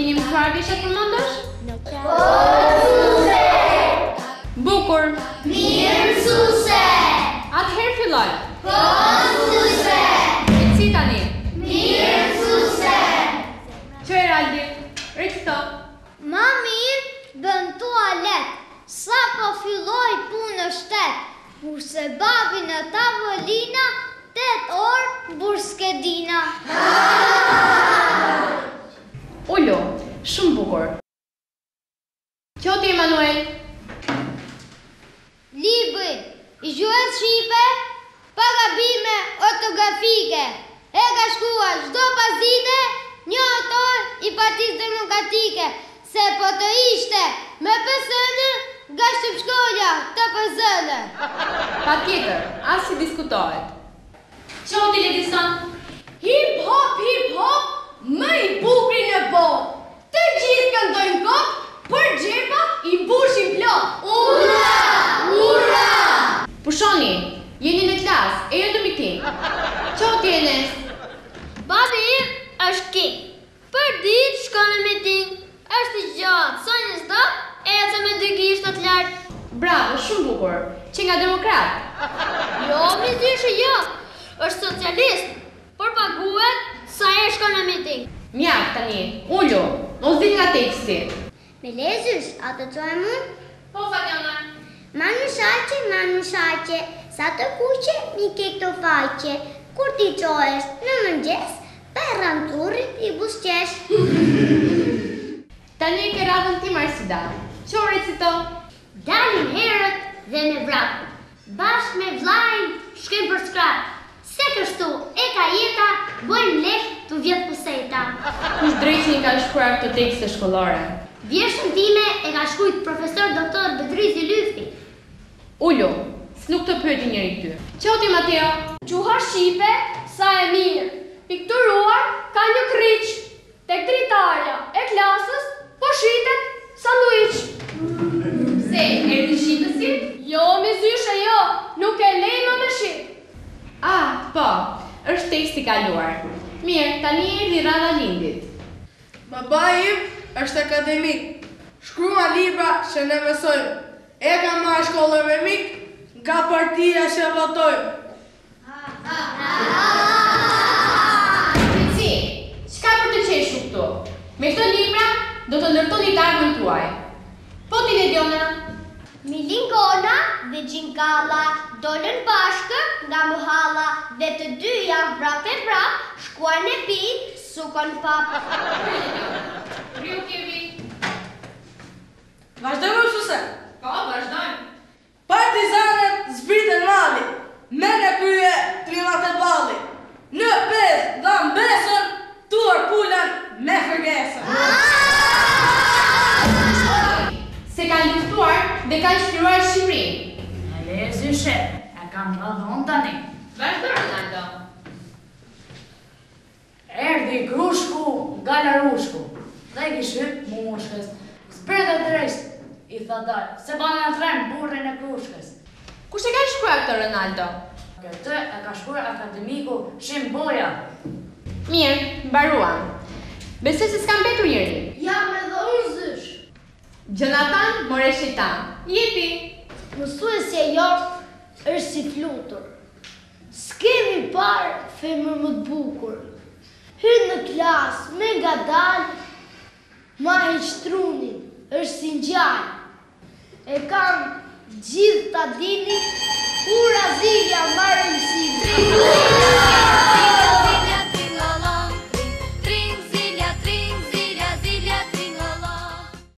keni mësuar vishet përmendesh? Po, mësuse! Bukur. Mirë, mësuse! Atëherë filloj. Po, mësuse! Si tani? Mirë, mësuse! Qërë Aldi, rikëto. Ma mirë bën tualet, sa po filloj punë në shtet, kurse babi në tavolina, 8 orë burskedina. Ullu, shumë bukur. Qoti Emanuel. Libri, i gjuhës shqipe, pa gabime ortografike, e ka shkruar çdo pasdite, një autor i Partisë Demokratike, se po të ishte me pësënë, nga shqipshkolla të pëzënë. Pa tjetër, as si diskutohet. Qoti Ledison. Hip hop, më i bukri në botë. Të gjithë këndojnë kot, për gjepa i mbushin plot. Ura! Ura! Pushoni, jeni në klasë, e jo në miting. Qoti Enes. Babi im është king, për ditë shkon në miting, është i gjatë, sa një zdo, ecë me 2 gishtat lartë. Bravo, shumë bukur. Që nga demokrat. Jo, mi dyshe jo, është socialist, por paguhet sa e shkon në miting. Mjak tani, ullu, mos din nga teksti. Me lezysh, atë të e mund? Po, Fatjona. Manu shaqe, sa të kuqe, mi ke këto faqe, kur ti qohesh në mëngjes, perran turrit i busqesh. Tani ke radhën ti Marsida. Qo recito? Dalim herët dhe me vrapë, bashkë me vlajnë, shkem për skrapë, se kështu e ka jeta, bojmë lek të vjetë puseta. Kush drejqin ka shkruar këto tekste shkollore? Vjeshtën time e ka shkujt profesor doktor Bedrizi Lyfi. Ullu, s'nuk të pyeti njëri ty. Qoti Mateo. Gjuha shqipe, sa e mirë. Pikturuar ka një kryq. Tek dritarja e klasës, po shitet sanduiç. Se, erdi shitësi? Jo, me zyshe jo, nuk e lejma me shit. Ah, po, është teksti kaluar. Mirë, tani erdi rada lindit. Baba im është akademik, shkrua libra që ne mësojmë. E ka marrë shkollën me mik, nga partia që votojmë. Qëtësi, qka për të qeshu këtu? Me këto libra, do të ndërtoni të armën tuaj. Po ti Lediona? Milingona dhe Gjinkalla dolën bashkë nga muhalla dhe të dyja vrap e vrap shkuan e pit sukon pap. Riu Kjevi. Vazhdojmë mësuse. Po, vazhdojmë. Partizanët zbritën mali, me në krye trimat e balli. Në pes dham besën, tuar pulan me fërgesën. Se kanë luftuar dhe kanë shkruar Shqipërinë. E le zyshe, e kam radhon tani. Vazhdo, Ronaldo. Erdi krushku nga larushku, dhe i kishyp mushkës. Zbrede drejt, i tha dal, se banë në tren burrin e krushkës. Kush e ka shkruar këtë Ronaldo? Këtë e ka shkruar akademiku Shim Boja. Mirë, mbaruam. Besoj se s'kam betur njëri. Jam edhe unë zysh. Jonathan Moreshitan. Jepi. Mësuesja jotë është si flutur. S'kemi parë femër më të bukur. Hyrë në klasë, me nga dalë, ma heqtrunin, është si njallë. E kam gjithë ta dini, ura zilja marë